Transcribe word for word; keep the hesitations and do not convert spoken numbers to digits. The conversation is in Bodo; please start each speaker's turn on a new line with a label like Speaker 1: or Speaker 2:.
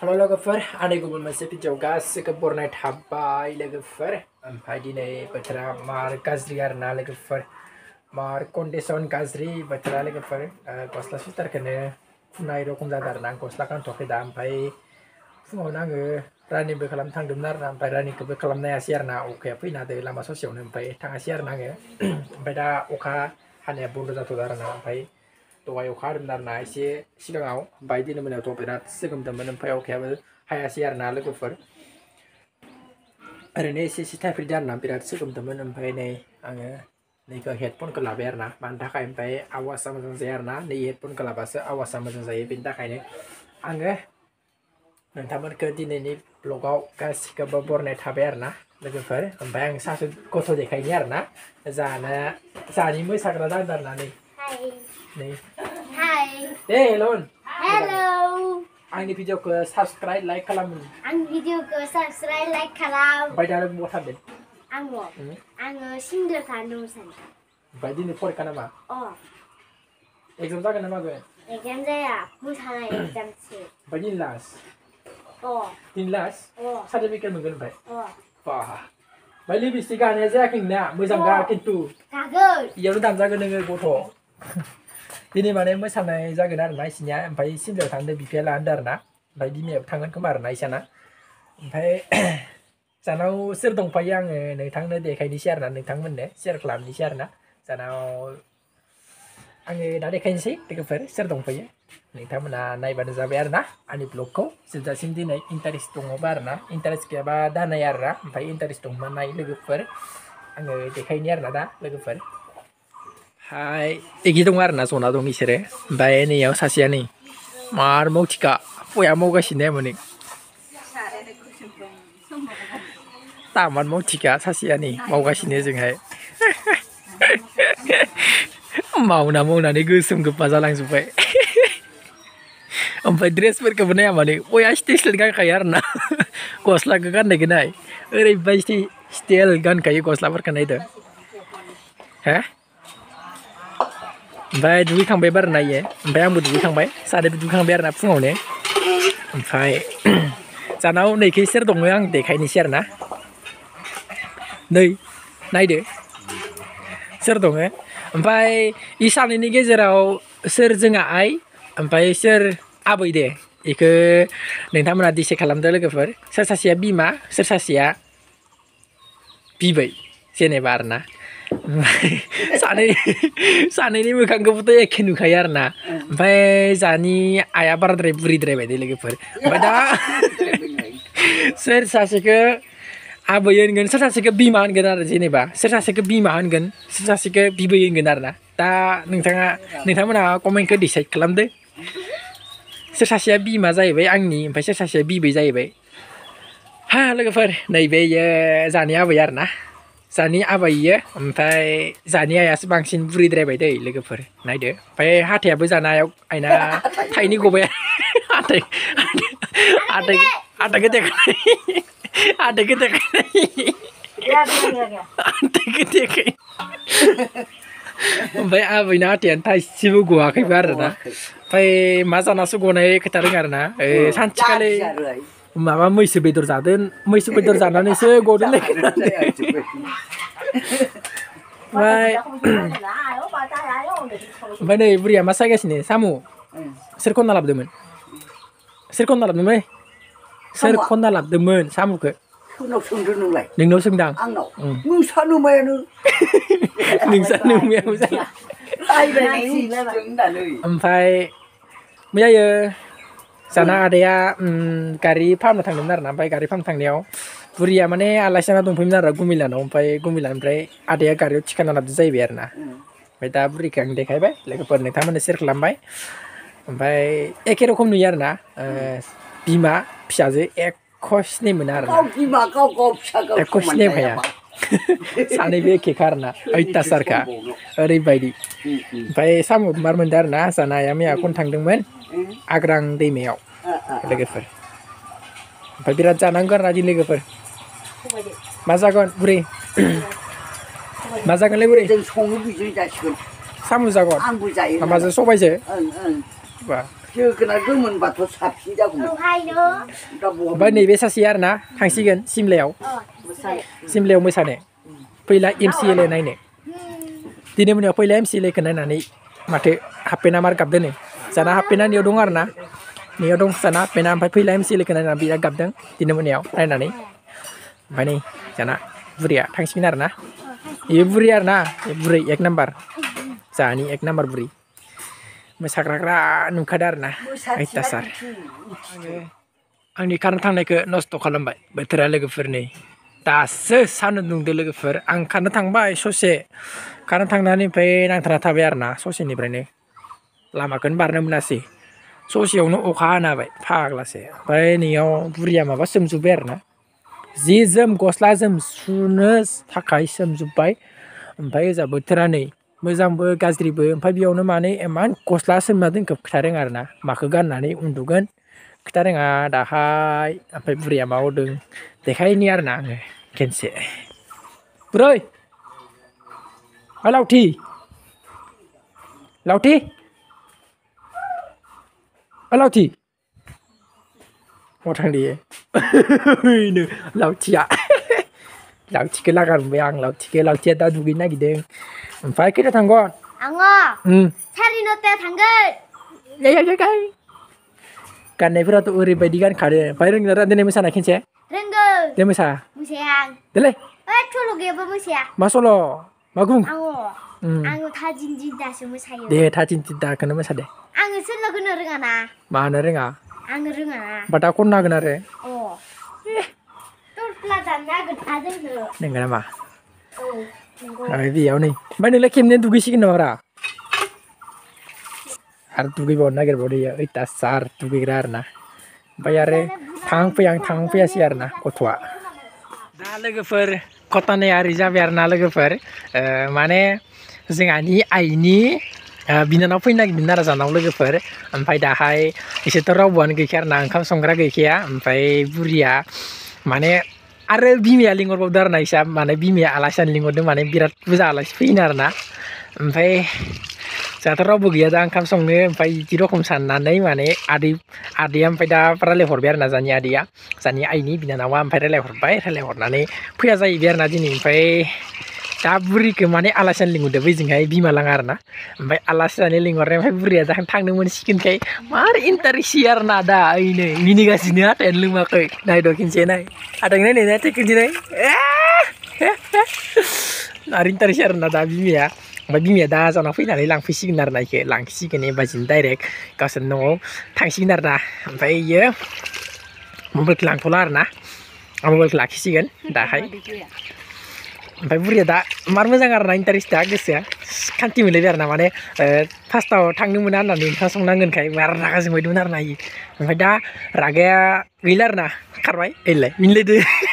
Speaker 1: हेलो लोगोफोर आंनि गुबुन मोनसे भिडिअ गासिबो बरनाय थाबाय लोगोफोर ओमफ्राय दिनै बोथोरा मार गाज्रि आरोना लोगोफोर मार कन्डिसन गाज्रि बोथोरा लोगोफोर गस्ला सुइटारखौनो फुनाय रखम जादों आरोना गस्ला गानथ'वाखै दा ओमफ्राय फुङावनो आङो रानिंबो खालामनो थांदोंमोन आरोना ओमफ्राय रानिंखौबो खालामनो हायासै आरोना अखाया फैना होदो लामा ससेयावनो ओमफ्राय थाङासै आरोना आङो ओमफ्राय दा अखा हानाया बन्द' जाथ'दों आरोना ओमफ्राय दहाय अखा हादोंमोन आरोना एसे सिगाङाव ओमफ्राय दिनै मोनायावथ' बिराद सोगोमदोंमोन ओमफ्राय अखायाबो हायासै आरोना लोगोफोर ओरैनो एसे एसे थाइफ्रिदों आरोना बिराद सोगोमदोंमोन ओमफ्राय नै आङो नैखौ हेडफनखौ लाबाय आरोना मानि थाखाय ओमफ्राय आवाजआ मोजां जायो आरोना नै हेडफनखौ लाबासो आवाजआ मोजां जायो बेनि थाखायनो आङो नोंथांमोनखौ दिनैनि ब्लगाव गासिखौबो बरनाय थाबाय आरोना लोगोफोर ओमफ्राय आं सासे गथ' देखायनि आरोना जाना जानि मोसाग्रा जादों आरोना नै नै
Speaker 2: Hi.
Speaker 1: Hey, hello.
Speaker 2: Hello.
Speaker 1: आंनि भिडिअखौ साबस्क्राइब लाइक खालाम
Speaker 2: आंनि भिडिअखौ साबस्क्राइब लाइक खालाम
Speaker 1: ओमफ्राय दा बहा थांदों
Speaker 2: आङो आङो सिंग्रा थानो सानदों
Speaker 1: ओमफ्राय दिनै फरिखा नामा
Speaker 2: अ
Speaker 1: एग्जाम जागोन ना मागोन
Speaker 2: एग्जाम जाया मोसानाय एग्जामसो
Speaker 1: ओमफ्राय दिनै लास्ट
Speaker 2: अ
Speaker 1: दिनै लास्ट
Speaker 2: अ
Speaker 1: सार्टिफिकेट मोनगोन ओमफ्राय
Speaker 2: अ
Speaker 1: बा ओमफ्राय लिपस्टिक गानाया जायाखै नोंना मोजां गा खिन्थु
Speaker 2: गागोन
Speaker 1: इयावनो दामजागोन नोङो गथ' दिनै माने मोसानाय जागोन आरोना इसिनिया ओमफ्राय सिमलायाव थांदों बिफाया लांदों आरोना ओमफ्राय बिमायाबो थांगोन खोमा आरोना इसाना ओमफ्राय जानाव सोर दंफायो आङो नोंथांनो देखायनोसै आरोना नोंथांमोननो सेयार खालामनोसै आरोना जानाव आङो दा देखायनोसै लोगोफोर सोर दंफायो नोंथांमोना नायबानो जाबाय आरोना आंनि ब्लगखौ जोबजासिम दिनै इन्टारेस्ट दङबा आरोना इन्टारेस्ट गैयाबा दा नाय आरोना ओमफ्राय इन्टारेस्ट दंबा नाय लोगोफोर आङो देखायनि आरोना दा लोगोफोर हाय एगि दं आरोना जना दं इसोरो ओमफ्राय नैयाव सासेया नै मार मावथिखा बया मावगासिनो माने तामान मावथिखा सासेया नै मावगासिनो जोंहाय मावना मावनानै गोसोम गोफा जालांजोब्बाय ओमफ्राय ड्रेसफोरखौबो नाया माने बया स्टाइल गानखायो आरोना गस्लाखौ गाननायखौ नाय ओरैबायदि स्टाइल गानखायो गस्लाफोरखौ नायदो हा ओमफ्राय दुगैखांबाय बार नायो ओमफ्राय आंबो दुगैखांबाय सानैबो दुगैखांबाय आरोना फुङावनो ओमफ्राय जानाव नैखै सोर दङ आं देखायनोसै आरोना नै नायदो सोर दङ ओमफ्राय इ सानैनि गेजेराव सोर जोंहा आइ ओमफ्राय सोर आबै दे बेखौ नोंथांमोना दिसाइड खालामदो लोगोफोर सोर सासेया बिमा सोर सासेया बिबै जेनेबा आरोना सानै सानैनि मोखांखौबोथ' एखे नुखायो आरोना ओमफ्राय जानि आइया बाराद्राय बुरिद्रायबाय दे लोगोफोर ओमफ्राय दा सोर सासेखौ आबै होनगोन सोर सासेखौ बिमा होनगोन आरो जेनेबा सोर सासेखौ बिमा होनगोन सोर सासेखौ बिबै होनगोन आरोना दा नोंथाङा नोंथांमोना कमेन्टखौ डिसाइड खालामदो सोर सासेया बिमा जाहैबाय आंनि ओमफ्राय सोर सासेया बिबै जाहैबाय हा लोगोफोर नैबे इयो जानि आबै आरोना जानि आबै इयो ओमफ्राय जानि आइयासो बांसिन बुरिद्रायबाय दै लोगोफोर नायदो ओमफ्राय हाथायाबो जानायाव आइना थाइनै गबाय हाथाय हाथाय हाथायखौ देखाय हाथायखौ देखाय हाथायखौ देखाय ओमफ्राय आबैना हाथायानो थाइसेबो गवाखैबो आरोना ओमफ्राय मा जानासो गनाय खोथा रोङा आरोना सानसेखालि माबा मैसो बेदर जादों मैसो बेदर जानानैसो गदोंलै ओमफ्राय ओमफ्राय नै बुरिया मा सायगासिनो साम' सोर खनना लाबोदोंमोन सोर खनना लाबोदोंमोन सोर खनना लाबोदोंमोन साम'खौ
Speaker 3: सोरनाव सोंदों नोंलाय
Speaker 1: नोंनाव सोंदां
Speaker 3: आंनाव नोंसा नुमायानो
Speaker 1: नोंसा नुमायानो ओमफ्राय मैयायो जाना आदाया गारि फाहामनो थांदोंमोन आरोना ओमफ्राय गारि फाहामनो थांनायाव बुरिया माने आलासि जाना दंफैयोमोन आरो गुमिलानाव ओमफ्राय गुमिलानिफ्राय आदाया गारियाव थिखांना लाबोदो जाहैबाय आरोना ओमफ्राय दा बुरिखौ आं देखायबाय लोगोफोर नोंथांमोननो सेयार खालामबाय ओमफ्राय एखे रोखोम नुयो आरोना बिमा फिसाजो एख' सिनाय मोना आरोना एख' सिनाय फाया सानैबो एखेखा आरोना अयथासारखा ओरैबायदि ओमफ्राय साम' मार मोनदों आरोना जाना आइया मैया खन थांदोंमोन आग्रां दैमायाव लोगोफोर ओमफ्राय बिराद जानांगौ आरोना दिनै लोगोफोर मा जागोन बुरै मा जागोनलै बुरै
Speaker 3: जों सङो बिजों जासिगोन
Speaker 1: साम' जागोन
Speaker 3: आंबो जायो
Speaker 1: माबाजों सबायजों
Speaker 3: ओं ओं
Speaker 1: बा
Speaker 3: जोगोनार गोमोनबाथ' साबसिन जागौमोन
Speaker 2: ओमफ्रायनो
Speaker 3: दा बहा
Speaker 1: ओमफ्राय नैबे सासे आरो ना थांसिगोन सिमलायाव
Speaker 2: अ
Speaker 1: सिमलायाव मोसानो फैला एम सि एल ए नायनो दिनै मोनायाव फैला एम सि एल ए खौ नायनानै माथो हाफपेन्टआ मार गाबदों जाना हाफपेन्टआ नैयाव दं आरो ना नैयाव दं जाना हाफपेन्टआ ओमफ्राय फैला एम सि एल ए खौ नायनानै बिराद गाबदों दिनै मोनायाव नायनानै ओमफ्राय नै जाना बुरैया थांसिगोन आरो ना बेयो बुरै आरो ना बुरै एक नाम्बार जाहानि एक नाम्बार बुरै मोसाग्राग्रा नुखादों आरो ना अयथासार आंनि खारनो थांनायखौ नस्थ' खालामबाय बोथोरा लोगोफोर नै दासो सान्दुं दुंदो लोगोफोर आं खारनो थांबाय ससे खारनो थांनानै ओमफ्राय नांथाना थाबाय आरो ना ससेनिफ्रायनो लामाखौनो बारनो मोनासै ससेयावनो अखा हाना होबाय फाग्लासो ओमफ्राय नैयाव बुरिया माबा सोमजोब्बाय आरो ना जि जोम गस्ला जोम सुनो थाखाय सोमजोब्बाय ओमफ्राय ओजा बोथोरा नै मोजांबो गाज्रिबो ओमफ्राय बेयावनो माने इमान गस्ला सोमना दोनखो खोथा रोङा आरो ना माखौ गाननानै उन्दुगोन खोथा रोङा दाहाय ओमफ्राय बुरैया मा मावदों देखायनि आरो ना आङो खेनसे बुरै लावथि लावथि लावथि अ थांदे बेनो लावथिया लावथिखौ लागार मोनबाय आं लावथिखौ लावथिया दा दुगैनो नागिरदों ओमफ्राय खैथा थांगोन
Speaker 2: आङो साराय नथायाव थांगोन
Speaker 1: गाननायफोराथ' ओरैबायदि गानखादों ओमफ्राय रोंगोना दिनै मोसानाय खेनसे
Speaker 2: रोंगौ
Speaker 1: दे मोसा
Speaker 2: मोसाया आं
Speaker 1: देलाय
Speaker 2: ओइ सल' गैयाबा मोसाया
Speaker 1: मा सल' मा बुं
Speaker 2: आङो आङो थाजिन जिन्दासो मोसायो
Speaker 1: दे थाजिन जिन्दाखौनो मोसा दे
Speaker 2: आङो सोलोंनो रोङा ना
Speaker 1: मा होनो रोङा
Speaker 2: आङो रोङा ना
Speaker 1: बाथा खननो हागोन आरो
Speaker 2: अ टरफ्ला दाननो हागोन जोंनो
Speaker 1: नंगौ नामा
Speaker 2: औ नंगौ
Speaker 1: बेयाव नै ओमफ्राय नोंलाय खेबनै दुगैसिगोन नामारा आरो दुगैबावनो नागिरबावदो अयथासार दुगैग्रा आरो ना ओमफ्राय आरो थां फैयां थां फैयासै आरो ना गथ'आ दा लोगोफोर घटनायारि जाबाय आरो ना लोगोफोर माने जोंहानि आइनि बिनानाव फैनो नागिरदोंमोन आरो जानाव लोगोफोर ओमफ्राय दाहाय बिसोरथ' रावबोआनो गैखाया आरो ना ओंखाम संग्रा गैखाया ओमफ्राय बुरिया माने आरो बिमाया लिंहरबावदों आरो ना इसा माने बिमाया आलासि जानो लिंहरदों माने बिराद बुरजा आलासि फैनो आरो ना ओमफ्राय जोंहाथ' रावबो गैया दा ओंखाम संनो ओमफ्राय बिदि रखम साननानै माने आदै आदैया ओमफ्राय दा रायलायहरबाय आरो ना जोंहानि आदैया जोंहानि आइनि बिनानावा ओमफ्राय रायलायहरबाय रायलायहरनानै फैया जाहैबाय आरो ना दिनै ओमफ्राय दा बुरिखौ माने आलासि जानो लिंहरदों बैजोंहाय बिमा लाङा आरो ना ओमफ्राय आलासि जानो लिंहरनाय ओमफ्राय बुरिया दा थांनो मोनसिगोनखाय मार इन्टारेस्ट आरो ना दा ओइनै मिनिगासिनो आथायानो लोमाखै नायद' खिनसे नाय आथाखौ नायनाय ना खिनसे नाय आरो इन्टारेस्ट आरो ना दा बिमाया ओमफ्य बिमाया दा जोंनाव फैनानै लांफैसिगोन आरो ना इखो लांसिगोन एबाजिनो डाइरेक्ट गावसोर न'आव थांसिगोन आरो ना ओमफ्राय इयो मबाइलखौ लांथ'ला आरो ना आं मबाइलखौ लाखिसिगोन दाहाय ओमफ्राय बुरिया दा मार मोजां आरो ना इन्टारेस्टआ गोसोआ खान्थि मोनलायबाय आरो ना माने फार्स्टआव थांनो मोना होननानै ओंखाम संनांगोनखाय बार रागा जोंबायदोंमोन आरो ना इयो ओमफ्राय दा रागाया गैला आरो ना खारबाय ओइलाय मिनिलायदो